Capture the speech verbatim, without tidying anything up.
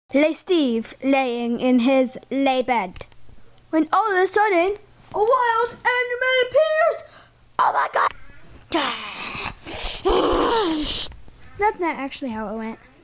lay Steve laying in his lay bed, when all of a sudden a wild animal appears. Oh my god! That's not actually how it went.